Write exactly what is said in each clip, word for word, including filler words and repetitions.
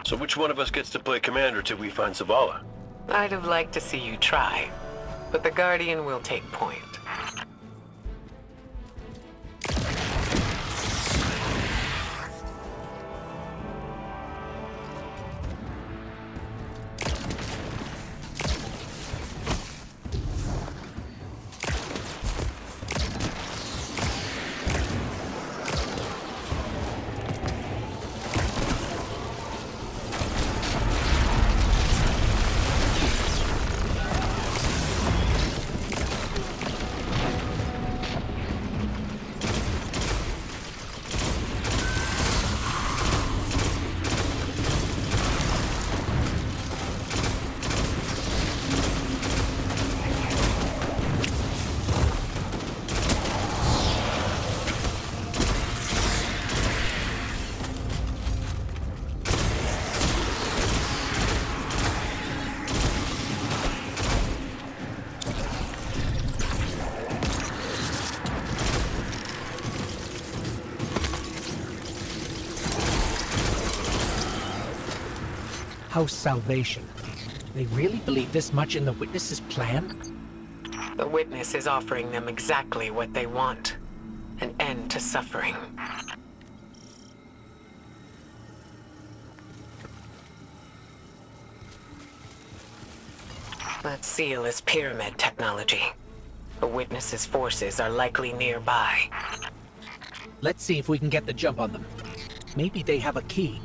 So which one of us gets to play commander till we find Zavala? I'd have liked to see you try, but the Guardian will take point. House Salvation. They really believe this much in the Witness's plan? The Witness is offering them exactly what they want. An end to suffering. That seal is pyramid technology. The Witness's forces are likely nearby. Let's see if we can get the jump on them. Maybe they have a key.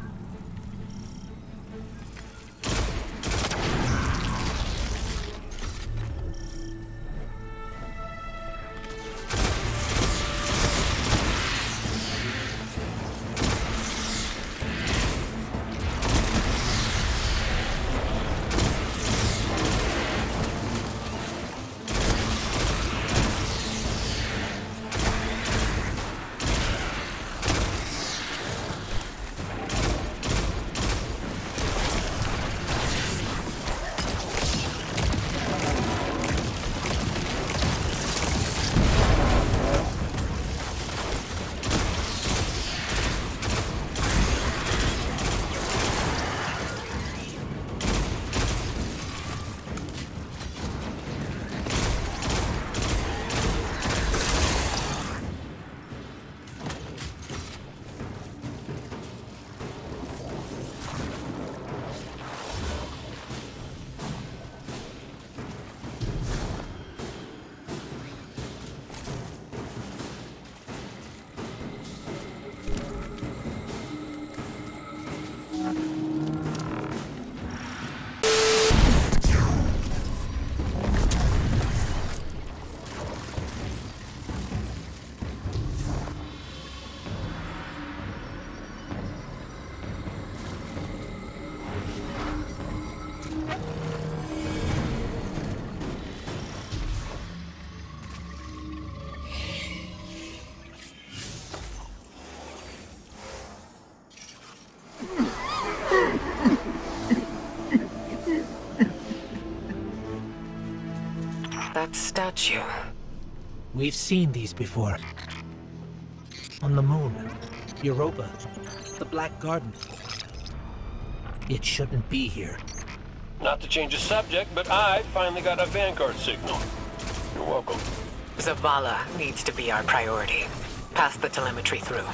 That statue. We've seen these before. On the moon, Europa, the Black Garden. It shouldn't be here. Not to change the subject, but I finally got a Vanguard signal. You're welcome. Zavala needs to be our priority. Pass the telemetry through.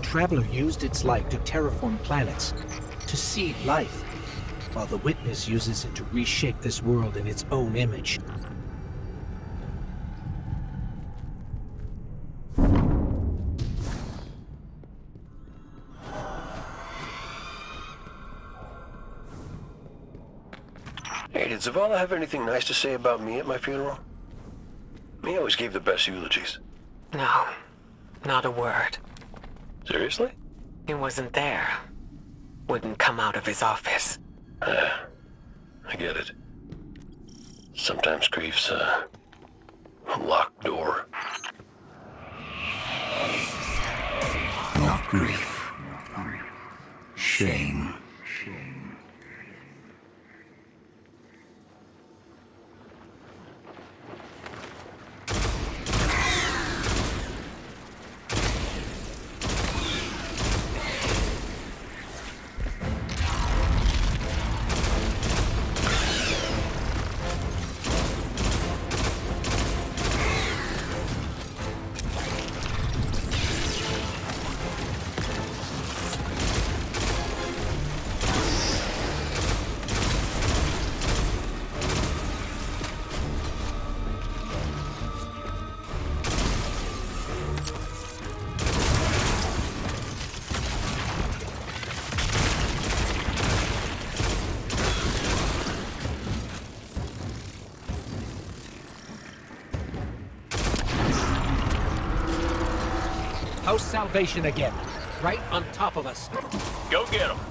Traveler used its light to terraform planets, to seed life, while the Witness uses it to reshape this world in its own image. Hey, did Zavala have anything nice to say about me at my funeral? He always gave the best eulogies. No, not a word. Seriously? He wasn't there. Wouldn't come out of his office. Ah, I get it. Sometimes grief's uh, a locked door. Not grief. Shame. House Salvation again. Right on top of us. Go get him.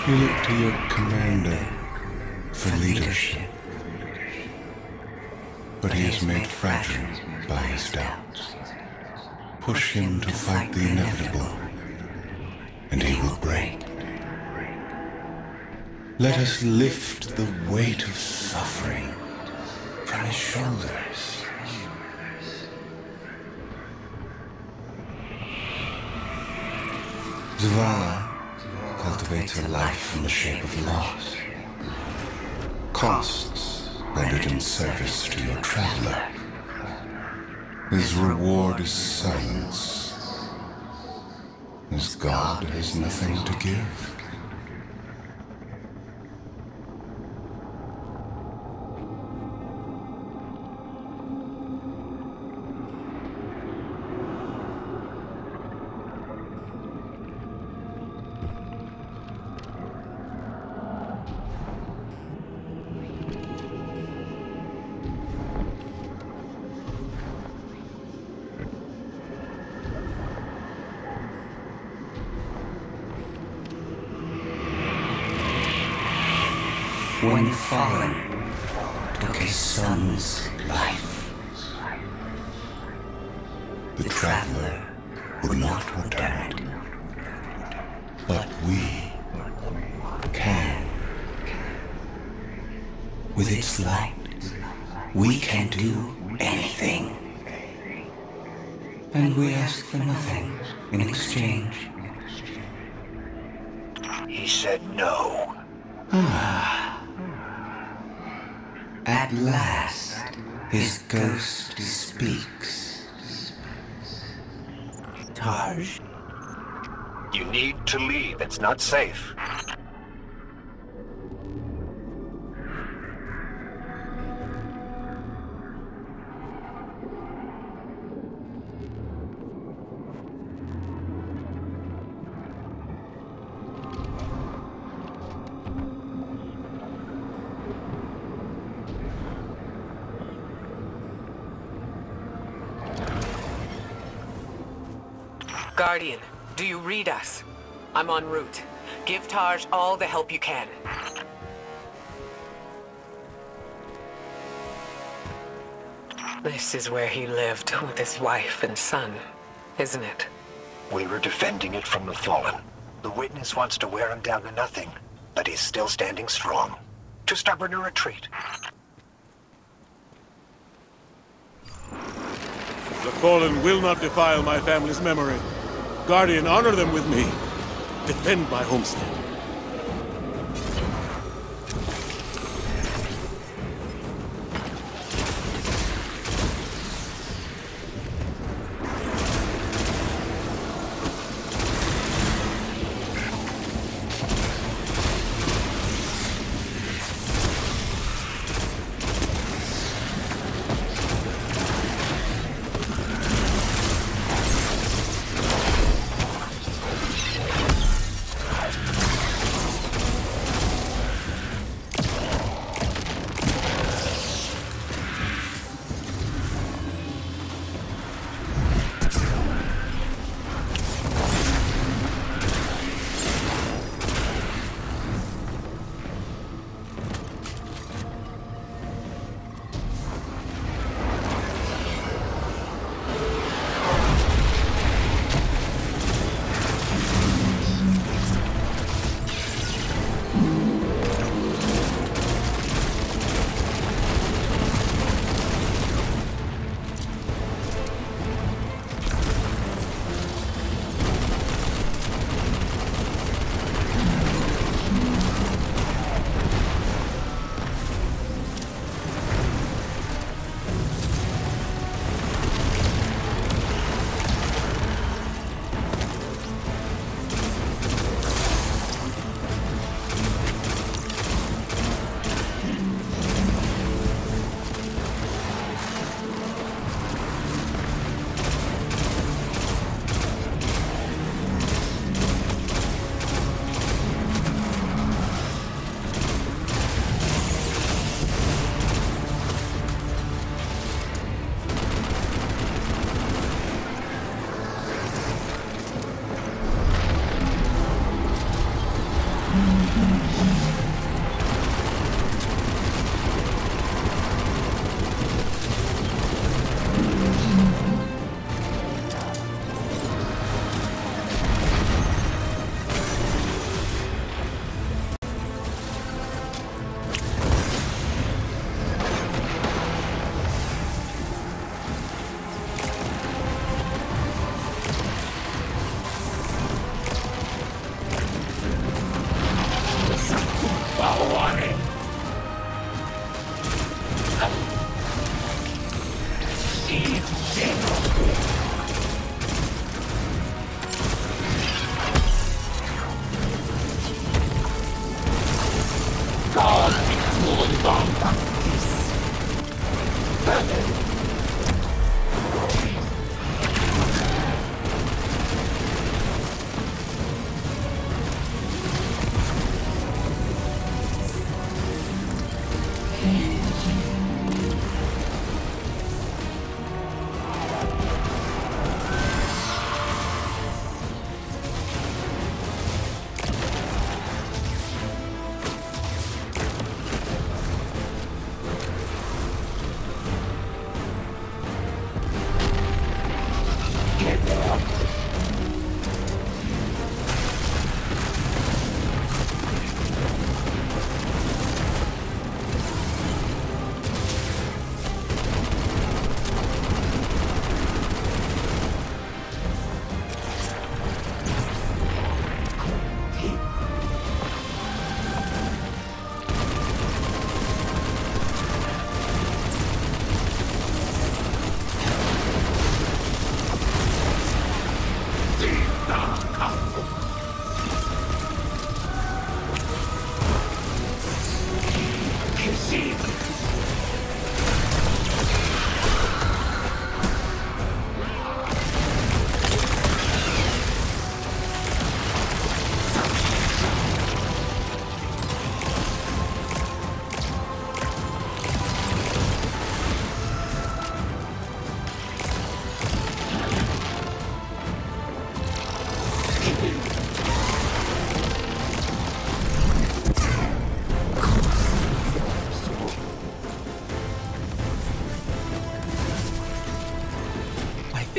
You look to your commander for leadership. But he is made fragile by his doubts. Push him to fight the inevitable, and he will break. Let us lift the weight of suffering from his shoulders. Zavala cultivates her life in the shape of loss. Costs rendered in service to your traveler. His reward is silence. His God has nothing to give. When the Fallen took his son's life, the Traveler would not return it. But we can. With its light, we can do anything. And we ask for nothing in exchange. He said no. Ah. At last, his ghost speaks. Tarj? You need to leave. It's not safe. Guardian, do you read us? I'm en route. Give Tarj all the help you can. This is where he lived with his wife and son, isn't it? We were defending it from the Fallen. The Witness wants to wear him down to nothing, but he's still standing strong. Too stubborn to retreat. The Fallen will not defile my family's memory. Guardian, honor them with me. Defend my homestead.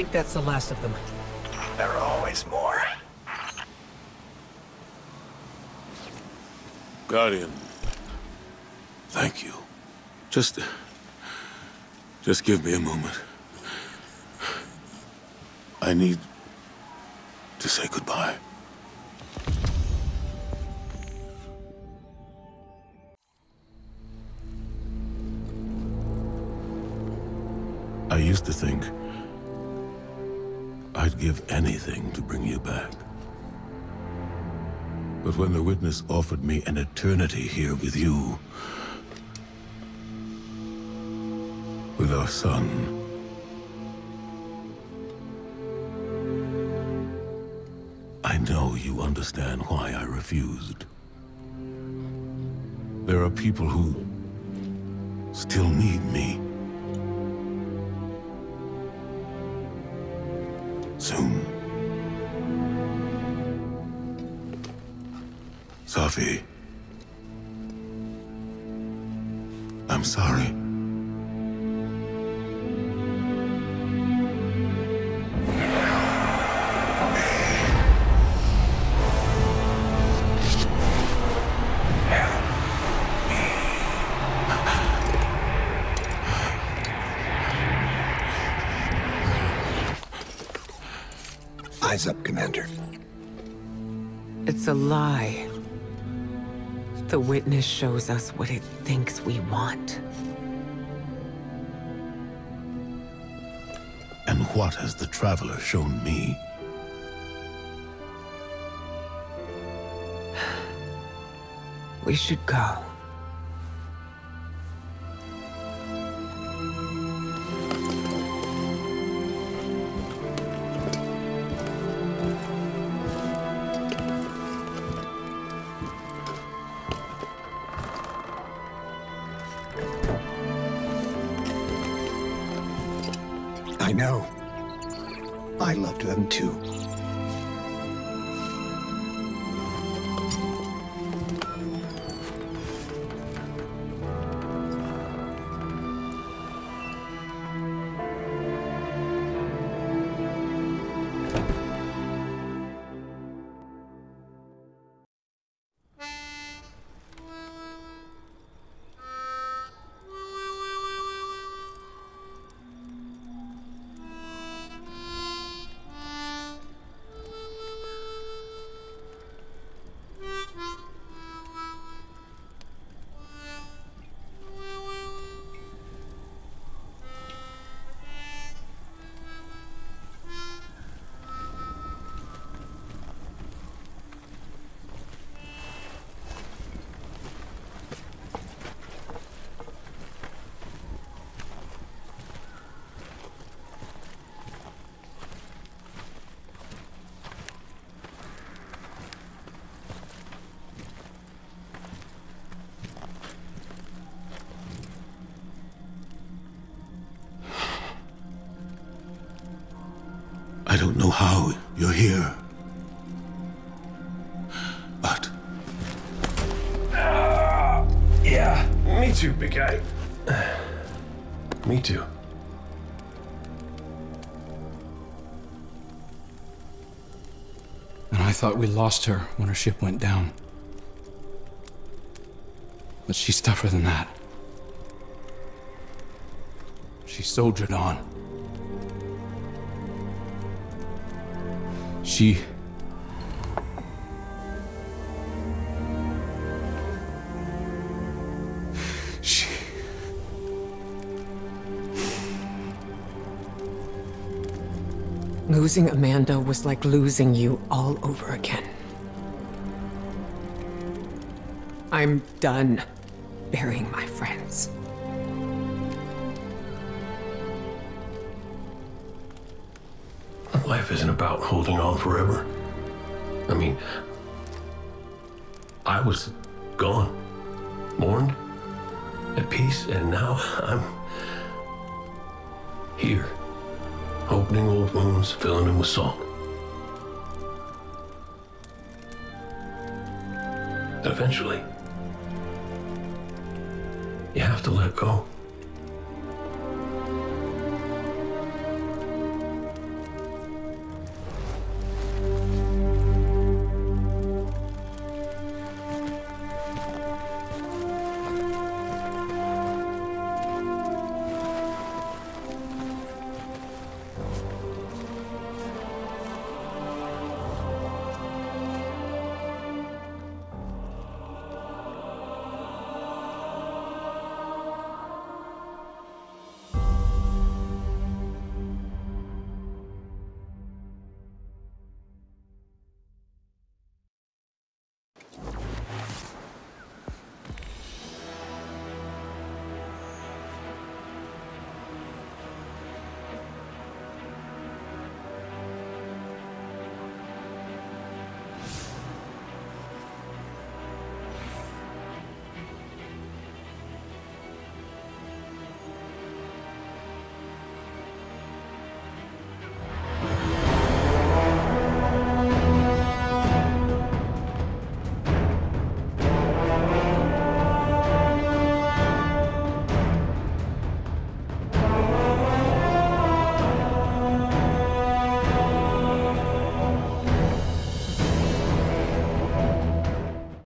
think that's the last of them. There are always more. Guardian, thank you. Just... Just give me a moment. I need to say goodbye. I used to think I'd give anything to bring you back. But when the Witness offered me an eternity here with you, with our son, I know you understand why I refused. There are people who still need me. Soon. Safi, I'm sorry. Eyes up, Commander. It's a lie. The Witness shows us what it thinks we want. And what has the Traveler shown me? We should go. I know. I loved them too. I don't know how you're here, but... Uh, yeah, me too, big guy. Me too. And I thought we lost her when her ship went down. But she's tougher than that. She soldiered on. She... She... Losing Amanda was like losing you all over again. I'm done burying my friends. Life isn't about holding on forever. I mean, I was gone, mourned, at peace, and now I'm here, opening old wounds, filling them with salt. And eventually, you have to let go.